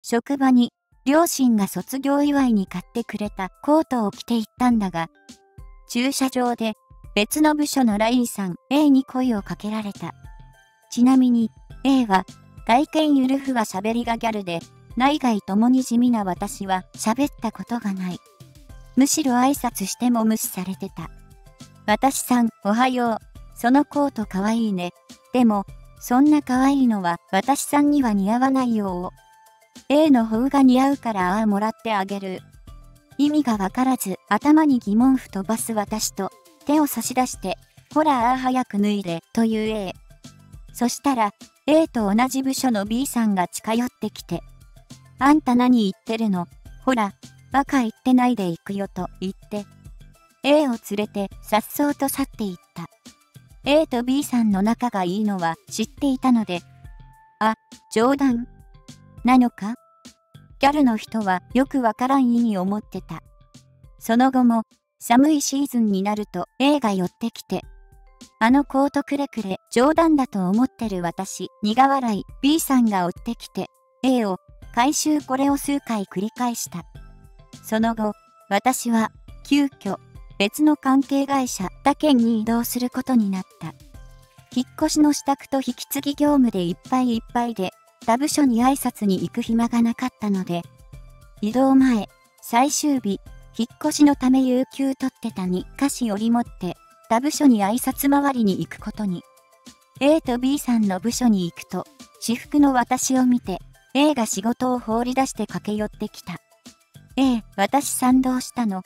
職場に両親が卒業祝いに買ってくれたコートを着て行ったんだが、駐車場で別の部署のラインさん A に声をかけられた。ちなみに A は外見ゆるふわ喋りがギャルで、内外ともに地味な私は喋ったことがない。むしろ挨拶しても無視されてた。私さんおはよう。そのコートかわいいね。でも、そんな可愛いのは私さんには似合わないよ。A の方が似合うからああもらってあげる。意味がわからず頭に疑問符飛ばす私と手を差し出して、ほらああ早く脱いでという A。そしたら A と同じ部署の B さんが近寄ってきて、あんた何言ってるの？ほら、バカ言ってないで行くよと言って、A を連れて颯爽と去っていった。A と B さんの仲がいいのは知っていたので、あ、冗談なのか？ギャルの人はよくわからん意に思ってた。その後も寒いシーズンになると A が寄ってきて、あのコートくれくれ冗談だと思ってる私、苦笑い B さんが追ってきて A を回収これを数回繰り返した。その後、私は急遽別の関係会社他県に移動することになった。引っ越しの支度と引き継ぎ業務でいっぱいいっぱいで、他部署に挨拶に行く暇がなかったので、移動前、最終日、引っ越しのため有給取ってたに菓子折り持って、他部署に挨拶回りに行くことに。A と B さんの部署に行くと、私服の私を見て、A が仕事を放り出して駆け寄ってきた。A、私賛同したの。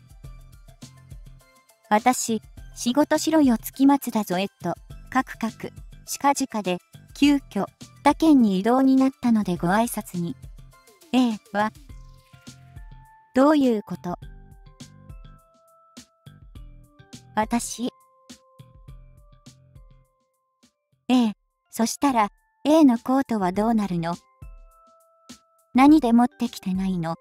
私、仕事しろよ月末だぞカクカク、近々で、急遽、他県に移動になったのでご挨拶に。A は、どういうこと？私。A、そしたら、A のコートはどうなるの？何で持ってきてないの？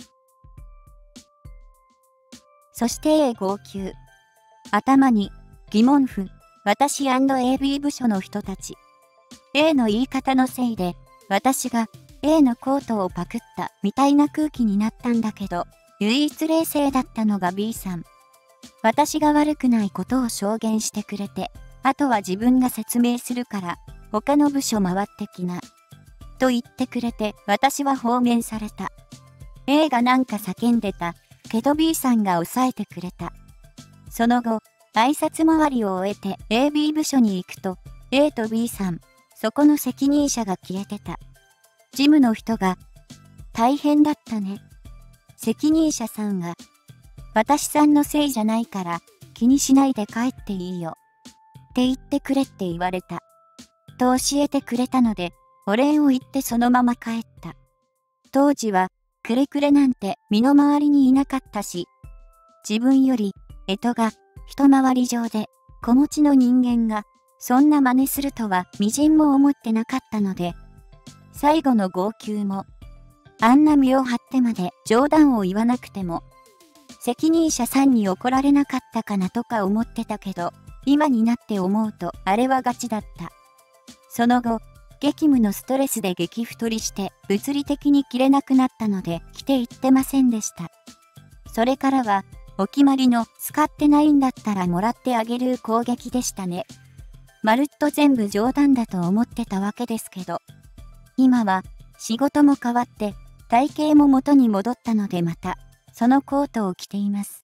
そして A 号泣。頭に疑問符、私 &AB 部署の人たち。A の言い方のせいで、私が A のコートをパクったみたいな空気になったんだけど、唯一冷静だったのが B さん。私が悪くないことを証言してくれて、あとは自分が説明するから、他の部署回ってきな。と言ってくれて、私は放免された。A がなんか叫んでた、けど B さんが抑えてくれた。その後、挨拶回りを終えて AB 部署に行くと、A と B さん、そこの責任者が消えてた。事務の人が、大変だったね。責任者さんが、私さんのせいじゃないから気にしないで帰っていいよ。って言ってくれって言われた。と教えてくれたので、お礼を言ってそのまま帰った。当時は、くれくれなんて身の回りにいなかったし、自分より、干支が一回り上で子持ちの人間がそんな真似するとはみじんも思ってなかったので、最後の号泣もあんな身を張ってまで冗談を言わなくても責任者さんに怒られなかったかなとか思ってたけど、今になって思うとあれはガチだった。その後、激務のストレスで激太りして物理的に着れなくなったので着ていってませんでした。それからはお決まりの使ってないんだったらもらってあげる攻撃でしたね。まるっと全部冗談だと思ってたわけですけど、今は仕事も変わって体型も元に戻ったのでまたそのコートを着ています。